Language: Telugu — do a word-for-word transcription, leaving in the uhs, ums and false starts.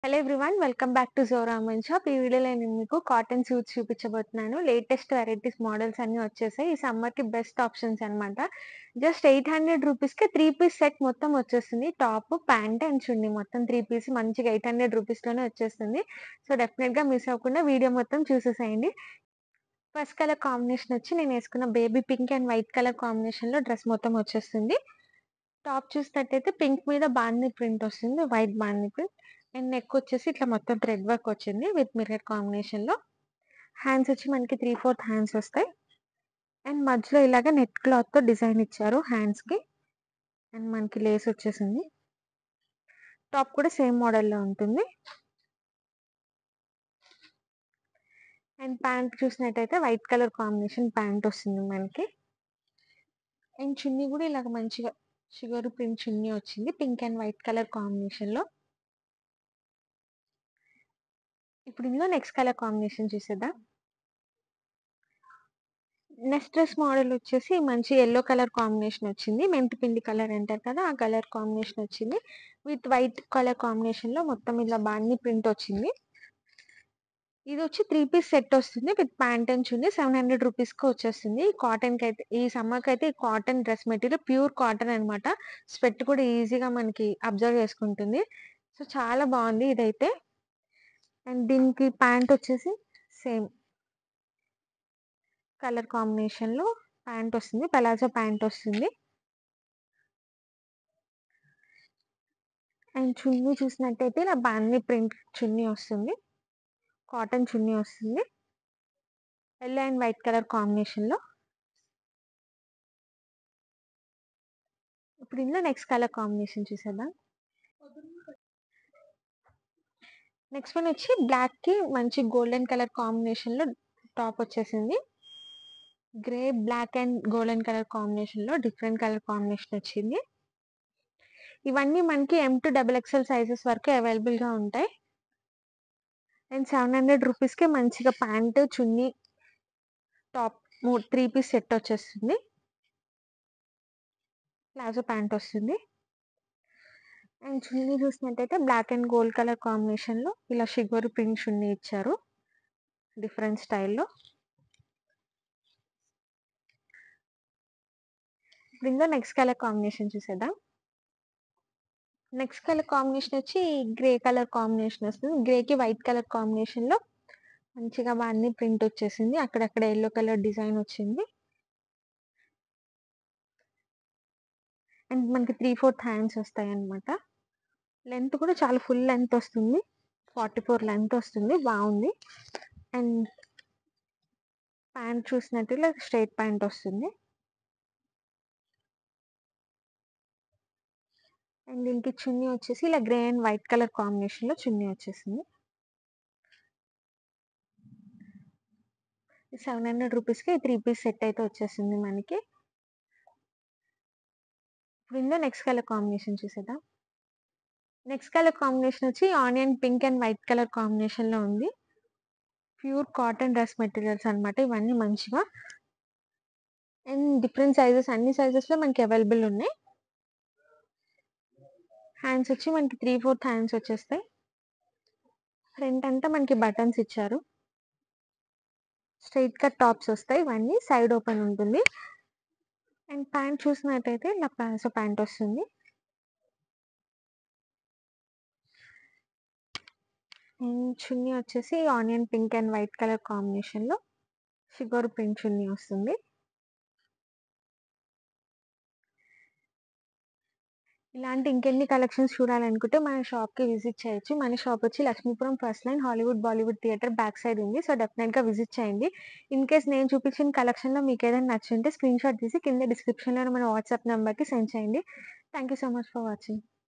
Hello everyone welcome back to Zora Aman shop. ఈ వీడియోలో నేను మీకు కాటన్ సూట్స్ చూపించబోతున్నాను. లేటెస్ట్ వెరైటీస్ మోడల్స్ అన్ని వచ్చేసాయి. ఈ సమ్మర్ కి బెస్ట్ ఆప్షన్స్ అన్నమాట. జస్ట్ ఎయిట్ హండ్రెడ్ రూపీస్ కి త్రీ పీస్ సెట్ మొత్తం వచ్చేస్తుంది. టాప్, ప్యాంట్ అండ్ చున్నీ మొత్తం త్రీ పీస్ మంచిగా ఎయిట్ హండ్రెడ్ రూపీస్ లోనే వచ్చేస్తుంది. సో డెఫినెట్ గా మిస్ అవ్వకుండా వీడియో మొత్తం చూసేసేయండి. ఫస్ట్ కలర్ కాంబినేషన్ వచ్చి నేను వేసుకున్న baby pink and white colour combination లో డ్రెస్ మొత్తం వచ్చేస్తుంది. టాప్ చూసినట్టయితే పింక్ మీద బాందీ ప్రింట్ వస్తుంది, వైట్ బాందీ ప్రింట్ అండ్ నెక్ వచ్చేసి ఇట్లా మొత్తం థ్రెడ్ వర్క్ వచ్చింది విత్ మిర్రర్ కాంబినేషన్ లో. హ్యాండ్స్ వచ్చి మనకి త్రీ ఫోర్త్ హ్యాండ్స్ వస్తాయి అండ్ మధ్యలో ఇలాగ నెట్ క్లాత్ తో డిజైన్ ఇచ్చారు హ్యాండ్స్ కి అండ్ మనకి లేస్ వచ్చేసింది. టాప్ కూడా సేమ్ మోడల్ లో ఉంటుంది అండ్ ప్యాంట్ చూసినట్టయితే వైట్ కలర్ కాంబినేషన్ ప్యాంట్ వస్తుంది మనకి అండ్ చున్నీ కూడా ఇలాగ మంచిగా షుగర్ ప్రింట్ చున్నీ వచ్చింది pink and white colour combination లో. ఇప్పుడు ఇందులో నెక్స్ట్ కలర్ కాంబినేషన్ చూసేద్దాం. నెక్స్ట్ డ్రెస్ మోడల్ వచ్చేసి మంచి ఎల్లో కలర్ కాంబినేషన్ వచ్చింది. మెంతి పిండి కలర్ అంటారు కదా, ఆ కలర్ కాంబినేషన్ వచ్చింది విత్ వైట్ కలర్ కాంబినేషన్ లో మొత్తం ఇలా బాందీ ప్రింట్ వచ్చింది. ఇది వచ్చి త్రీ పీస్ సెట్ వస్తుంది with pant and chunni seven hundred rupees కి వచ్చేస్తుంది. కాటన్ కి అయితే ఈ సమ్మర్ కి అయితే cotton dress material pure cotton అనమాట. స్వెట్ కూడా ఈజీగా మనకి అబ్జర్వ్ చేసుకుంటుంది. సో చాలా బాగుంది ఇదైతే. అండ్ దీనికి ప్యాంట్ వచ్చేసి సేమ్ కలర్ కాంబినేషన్ లో ప్యాంట్ వస్తుంది, పలాజో ప్యాంట్ వస్తుంది. అండ్ చున్నీ చూసినట్టయితే ఇలా బాందీ ప్రింట్ చున్నీ వస్తుంది, కాటన్ చున్నీ వస్తుంది yellow and white colour combination లో. ఇప్పుడు ఇందులో నెక్స్ట్ కలర్ కాంబినేషన్ చూసేద్దాం. నెక్స్ట్ వన్ వచ్చి బ్లాక్ కి మంచి గోల్డెన్ కలర్ కాంబినేషన్ లో టాప్ వచ్చేసింది. Grey, black and golden colour combination లో డిఫరెంట్ కలర్ కాంబినేషన్ వచ్చింది. ఇవన్నీ మనకి M to double XL sizes వరకు అవైలబుల్ గా ఉంటాయి. అండ్ సెవెన్ హండ్రెడ్ రూపీస్ కి మంచిగా ప్యాంట్, చున్నీ, టాప్ మూడు త్రీ పీస్ సెట్ వచ్చేస్తుంది. ప్లాజో ప్యాంట్ వస్తుంది అండ్ చున్నీ చూసినట్టయితే black and gold colour combination లో ఇలా షుగర్ ప్రింట్ చున్నీ ఇచ్చారు డిఫరెంట్ స్టైల్లో. దీనిలో నెక్స్ట్ కలర్ కాంబినేషన్ చూసేద్దాం. నెక్స్ట్ కలర్ కాంబినేషన్ వచ్చి గ్రే కలర్ కాంబినేషన్ వస్తుంది. గ్రే కి వైట్ కలర్ కాంబినేషన్ లో మంచిగా అన్ని ప్రింట్ వచ్చేసింది, అక్కడక్కడ ఎల్లో కలర్ డిజైన్ వచ్చింది అండ్ మనకి త్రీ ఫోర్త్ హ్యాండ్స్ వస్తాయి అనమాట. లెంత్ కూడా చాలా ఫుల్ లెంత్ వస్తుంది, ఫార్టీ ఫోర్ లెంత్ వస్తుంది, బాగుంది. అండ్ ప్యాంట్ చూసినట్టు ఇలా స్ట్రైట్ ప్యాంట్ వస్తుంది అండ్ దీనికి చున్నీ వచ్చేసి ఇలా grey and white colour combination లో చున్నీ వచ్చేసింది. సెవెన్ హండ్రెడ్ రూపీస్ కి త్రీ పీస్ సెట్ అయితే వచ్చేసింది మనకి. ఇప్పుడు ఇందులో నెక్స్ట్ కలర్ కాంబినేషన్ చూసేద్దాం. నెక్స్ట్ కలర్ కాంబినేషన్ వచ్చి onion pink and white colour combination లో ఉంది. ప్యూర్ కాటన్ డ్రెస్ మెటీరియల్స్ అనమాట ఇవన్నీ మంచిగా. అండ్ డిఫరెంట్ సైజెస్, అన్ని సైజెస్ లో మనకి అవైలబుల్ ఉన్నాయి. హ్యాండ్స్ వచ్చి మనకి త్రీ ఫోర్త్ హ్యాండ్స్ వచ్చేస్తాయి. ఫ్రంట్ అంతా మనకి బటన్స్ ఇచ్చారు, స్ట్రైట్ కట్ టాప్స్ వస్తాయి, ఇవన్నీ సైడ్ ఓపెన్ ఉంటుంది. అండ్ ప్యాంట్ చూసినట్టయితే ఇలా ప్లాజో ప్యాంట్ వస్తుంది అండ్ చున్నీ వచ్చేసి onion pink and white colour combination లో షుగర్ ప్రింట్ చున్నీ వస్తుంది. ఇలాంటి ఇంకెన్ని కలెక్షన్స్ చూడాలనుకుంటే మన షాప్ కి విజిట్ చేయొచ్చు. మన షాప్ వచ్చి Lakshmipuram first line Hollywood Bollywood theatre back side ఉంది. సో డెఫినెట్ గా విజిట్ చేయండి. ఇన్ కేస్ నేను చూపించిన కలెక్షన్ లో మీకు ఏదైనా నచ్చుంటే స్క్రీన్ షాట్ తీసి కింద డిస్క్రిప్షన్ లో మన వాట్సాప్ నెంబర్ కి సెండ్ చేయండి. Thank you so much for watching.